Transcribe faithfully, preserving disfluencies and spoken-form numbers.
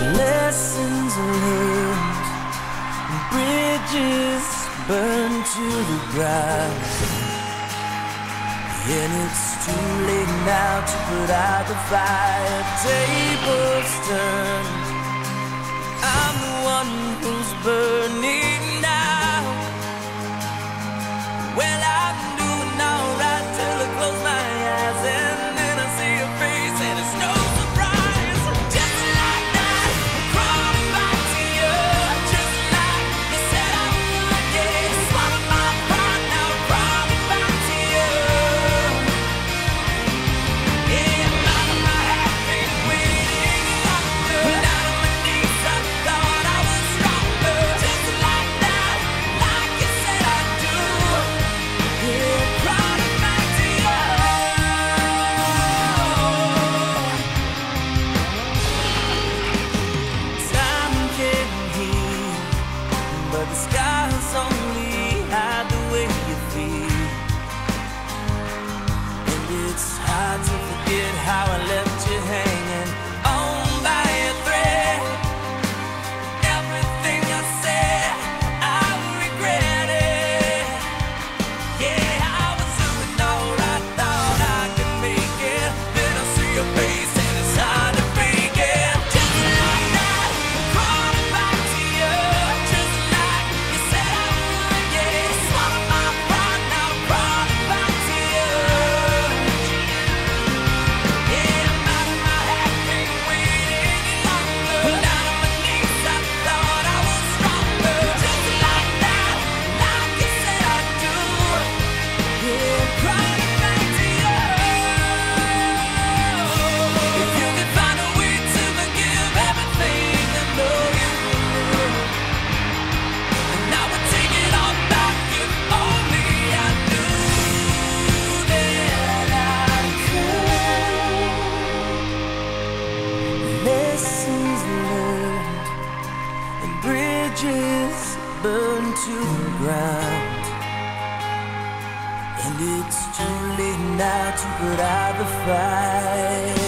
Lessons learned, bridges burned to the ground. And it's too late now to put out the fire. Tables turned, I'm the one who's burning now. Well, I'm doing alright till I close my eyes, and then I see your face, and it's no surprise. Just like that, I'm crawling back to you. Just like you said I would, yeah. Swallowed my pride, now I'm crawling back to you. Yeah, out of my head, been waiting longer. Down on my knees, I thought I was stronger. Just like that, like you said I do. Yeah, crawling back to you. Time can heal, but the scars only hide the way you feel. And it's hard to forget how I left you hanging on by a thread. Everything I said, I regret it. Yeah, I was doing alright, thought I could make it. Then I see your face and it's hard to fake it. Just like that, I'm crawling back to you. Just like you said I would, yeah. Swallowed my pride, now I'm crawling back to you. Yeah, I'm out of my head, been waiting longer. Down on my knees, I thought I was stronger. Just like that, like you said I do. Yeah, crawling back to you. If you could find a way to forgive everything, I know you would. And I would take it all back if only I knew that I could. Lessons learned and bridges burned to the ground. And it's too late now to put out the fire.